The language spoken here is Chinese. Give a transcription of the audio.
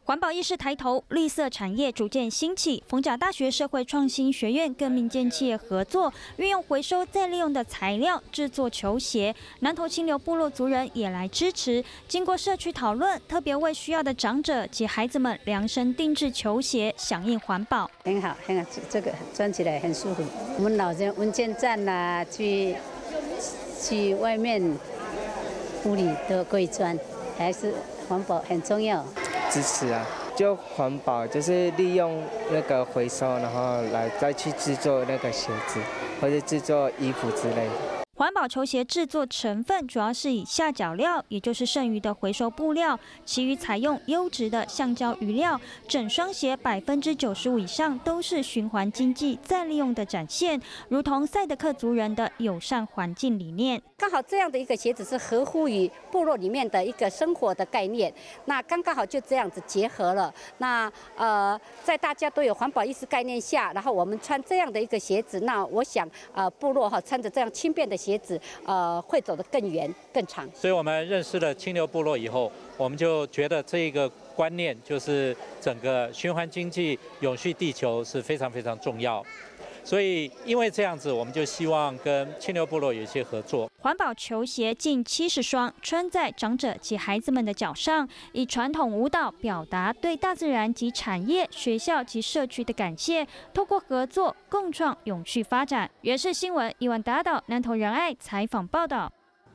环保意识抬头，绿色产业逐渐兴起。逢甲大学社会创新学院跟民间企业合作，运用回收再利用的材料制作球鞋。南投清流部落族人也来支持。经过社区讨论，特别为需要的长者及孩子们量身定制球鞋，响应环保。 很好，很好，这个穿起来很舒服。我们老人文件站啦，去外面屋里都可以穿，还是环保很重要。 支持啊，就环保就是利用那个回收，然后来再去制作那个鞋子或者制作衣服之类的。 环保球鞋制作成分主要是以下脚料，也就是剩余的回收布料，其余采用优质的橡胶余料。整双鞋95%以上都是循环经济再利用的展现，如同赛德克族人的友善环境理念。 刚好这样的一个鞋子是合乎于部落里面的一个生活的概念，那刚好就这样子结合了。那在大家都有环保意识概念下，然后我们穿这样的一个鞋子，那我想部落穿着这样轻便的鞋子，会走得更远更长。 所以我们认识了清流部落以后，我们就觉得这个观念就是整个循环经济、永续地球是非常非常重要。所以因为这样子，我们就希望跟清流部落有一些合作。 环保球鞋近70双，穿在长者及孩子们的脚上，以传统舞蹈表达对大自然及产业、学校及社区的感谢，透过合作共创永续发展。原视新闻，伊万达岛南投仁爱采访报道。